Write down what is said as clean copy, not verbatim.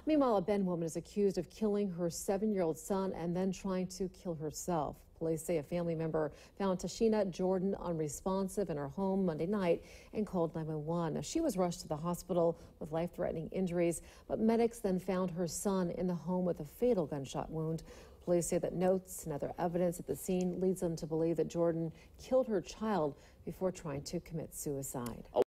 Meanwhile, a Bend woman is accused of killing her 7-year-old son and then trying to kill herself. Police say a family member found Tashina Jordan unresponsive in her home Monday night and called 911. Now, she was rushed to the hospital with life-threatening injuries, but medics then found her son in the home with a fatal gunshot wound. Police say that notes and other evidence at the scene leads them to believe that Jordan killed her child before trying to commit suicide.